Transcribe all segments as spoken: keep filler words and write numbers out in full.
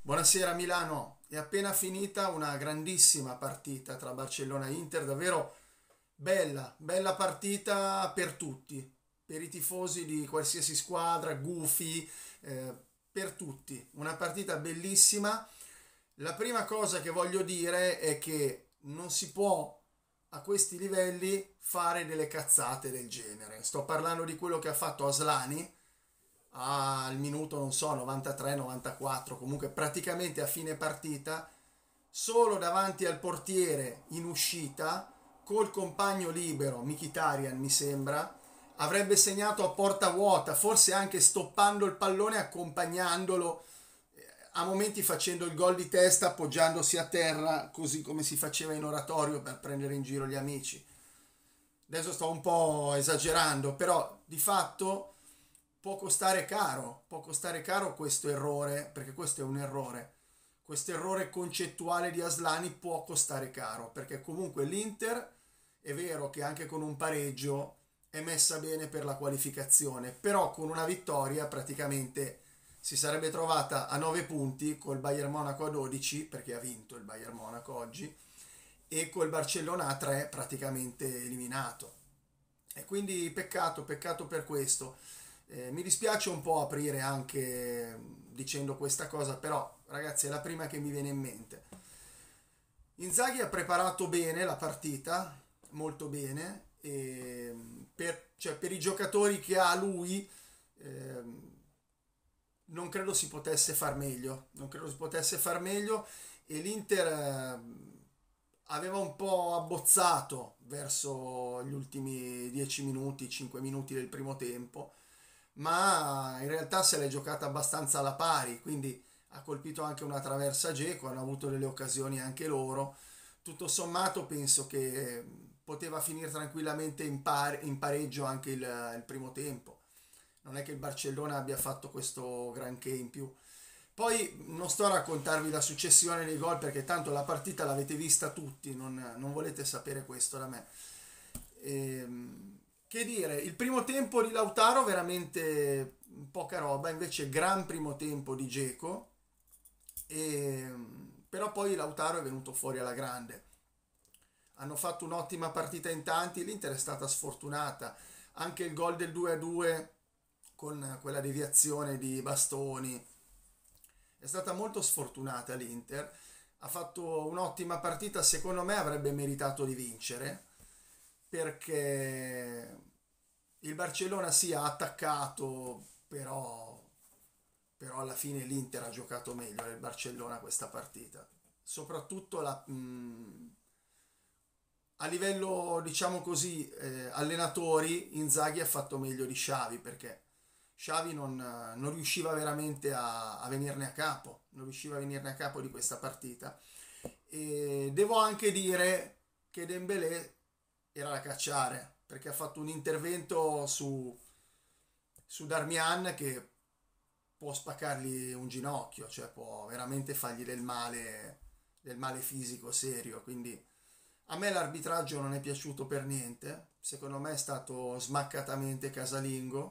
Buonasera Milano, è appena finita una grandissima partita tra Barcellona e Inter, davvero bella, bella partita per tutti, per i tifosi di qualsiasi squadra, gufi, eh, per tutti. Una partita bellissima. La prima cosa che voglio dire è che non si può a questi livelli fare delle cazzate del genere. Sto parlando di quello che ha fatto Aslani al minuto, non so, novantatré novantaquattro, comunque praticamente a fine partita, solo davanti al portiere in uscita, col compagno libero, Mkhitaryan mi sembra, avrebbe segnato a porta vuota, forse anche stoppando il pallone, accompagnandolo, eh, a momenti facendo il gol di testa, appoggiandosi a terra, così come si faceva in oratorio per prendere in giro gli amici. Adesso sto un po' esagerando, però di fatto può costare caro, può costare caro questo errore, perché questo è un errore. Questo errore concettuale di Aslani può costare caro, perché comunque l'Inter è vero che anche con un pareggio è messa bene per la qualificazione, però con una vittoria praticamente si sarebbe trovata a nove punti col Bayern Monaco a dodici, perché ha vinto il Bayern Monaco oggi, e col Barcellona a tre praticamente eliminato. E quindi peccato, peccato per questo. Eh, mi dispiace un po' aprire anche dicendo questa cosa, però ragazzi è la prima che mi viene in mente. Inzaghi ha preparato bene la partita, molto bene, e per, cioè, per i giocatori che ha lui eh, non credo si potesse far meglio, non credo si potesse far meglio e l'Inter eh, aveva un po' abbozzato verso gli ultimi dieci minuti, cinque minuti del primo tempo, ma in realtà se l'è giocata abbastanza alla pari, quindi ha colpito anche una traversa Dzeko, hanno avuto delle occasioni anche loro. Tutto sommato penso che poteva finire tranquillamente in, par- in pareggio anche il, il primo tempo. Non è che il Barcellona abbia fatto questo granché in più. Poi non sto a raccontarvi la successione dei gol perché tanto la partita l'avete vista tutti, non, non volete sapere questo da me. Ehm, che dire, il primo tempo di Lautaro veramente poca roba, invece gran primo tempo di Dzeko, e, però poi Lautaro è venuto fuori alla grande. Hanno fatto un'ottima partita in tanti, l'Inter è stata sfortunata, anche il gol del due a due con quella deviazione di Bastoni è stata molto sfortunata l'Inter, ha fatto un'ottima partita, secondo me avrebbe meritato di vincere perché il Barcellona sì ha attaccato, però, però alla fine l'Inter ha giocato meglio del Barcellona questa partita. Soprattutto la, mh, a livello, diciamo così, eh, allenatori, Inzaghi ha fatto meglio di Xavi perché Xavi non, non riusciva veramente a, a venirne a capo, non riusciva a venirne a capo di questa partita. E devo anche dire che Dembélé era da cacciare perché ha fatto un intervento su, su Darmian che può spaccargli un ginocchio, cioè può veramente fargli del male, del male fisico serio. Quindi a me l'arbitraggio non è piaciuto per niente, secondo me è stato smaccatamente casalingo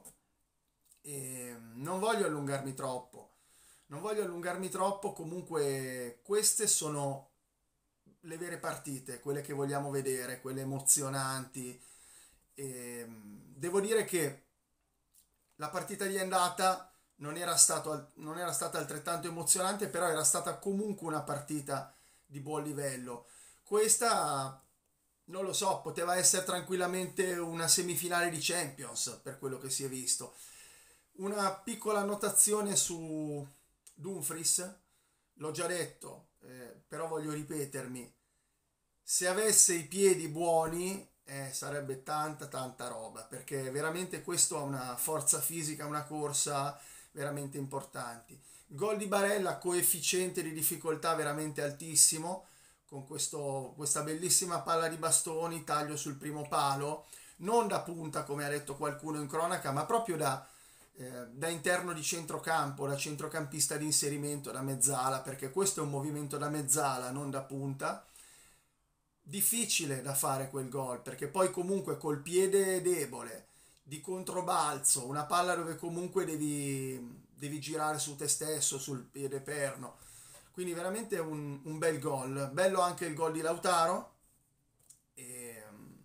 e non voglio allungarmi troppo. Non voglio allungarmi troppo, comunque queste sono le vere partite, quelle che vogliamo vedere, quelle emozionanti. E devo dire che la partita di andata non era, stato, non era stata altrettanto emozionante, però era stata comunque una partita di buon livello. Questa, non lo so, poteva essere tranquillamente una semifinale di Champions per quello che si è visto. Una piccola annotazione su Dumfries, l'ho già detto, eh, però voglio ripetermi, se avesse i piedi buoni eh, sarebbe tanta tanta roba, perché veramente questo ha una forza fisica, una corsa veramente importanti. Il gol di Barella, coefficiente di difficoltà veramente altissimo, con questo, questa bellissima palla di Bastoni, taglio sul primo palo, non da punta come ha detto qualcuno in cronaca, ma proprio da eh, da interno di centrocampo, da centrocampista di inserimento, da mezzala, perché questo è un movimento da mezzala, non da punta. Difficile da fare quel gol, perché poi comunque col piede debole, di controbalzo, una palla dove comunque devi, devi girare su te stesso, sul piede perno. Quindi veramente un, un bel gol. Bello anche il gol di Lautaro. E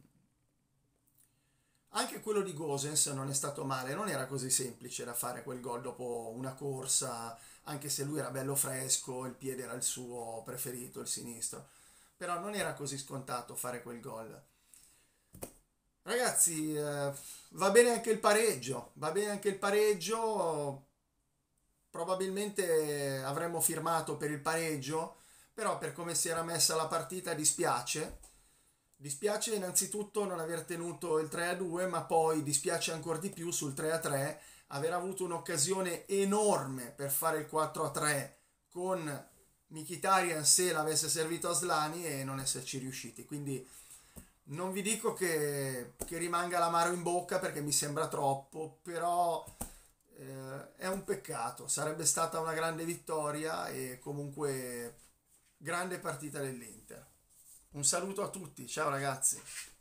anche quello di Gosens non è stato male, non era così semplice da fare quel gol dopo una corsa, anche se lui era bello fresco, il piede era il suo preferito, il sinistro. Però non era così scontato fare quel gol. Ragazzi, eh, va bene anche il pareggio, va bene anche il pareggio, probabilmente avremmo firmato per il pareggio, però per come si era messa la partita dispiace. Dispiace innanzitutto non aver tenuto il tre a due, ma poi dispiace ancora di più sul tre a tre aver avuto un'occasione enorme per fare il quattro a tre con Mkhitaryan se l'avesse servito a Slani e non esserci riusciti. Quindi non vi dico che, che rimanga l'amaro in bocca perché mi sembra troppo, però eh, è un peccato. Sarebbe stata una grande vittoria e comunque grande partita dell'Inter. Un saluto a tutti, ciao ragazzi.